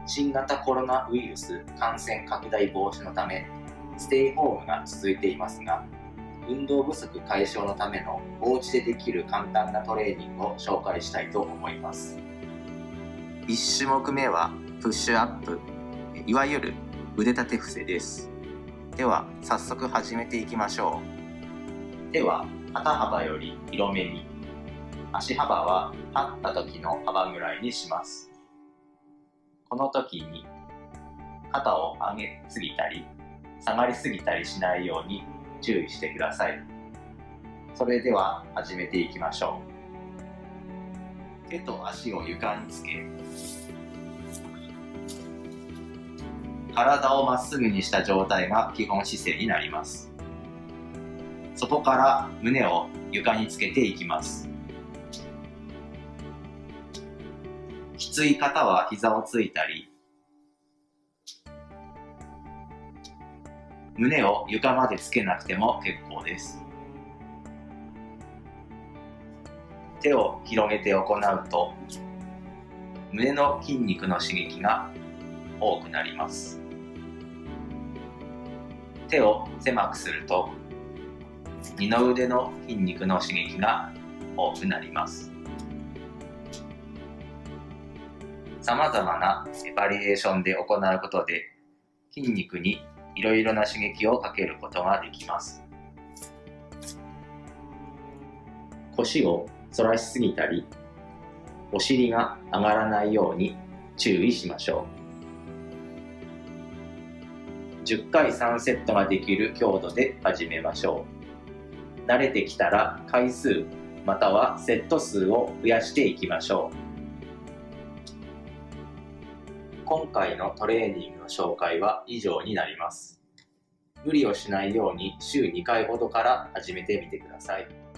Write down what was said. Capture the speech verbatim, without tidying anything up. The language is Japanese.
新型コロナウイルス感染拡大防止のためステイホームが続いていますが、運動不足解消のためのお家でできる簡単なトレーニングを紹介したいと思います。いち種目目はプッシュアップ、いわゆる腕立て伏せです。では早速始めていきましょう。手は肩幅より広めに、足幅は立った時の幅ぐらいにします。この時に肩を上げすぎたり下がりすぎたりしないように注意してください。それでは始めていきましょう。手と足を床につけ、体をまっすぐにした状態が基本姿勢になります。そこから胸を床につけていきます。きつい方は膝をついたり、胸を床までつけなくても結構です。手を広げて行うと胸の筋肉の刺激が多くなります。手を狭くすると二の腕の筋肉の刺激が多くなります。さまざまなバリエーションで行うことで筋肉にいろいろな刺激をかけることができます。腰を反らしすぎたり、お尻が上がらないように注意しましょう。じゅっかいさんセットができる強度で始めましょう。慣れてきたら回数またはセット数を増やしていきましょう。今回のトレーニングの紹介は以上になります。無理をしないように週にかいほどから始めてみてください。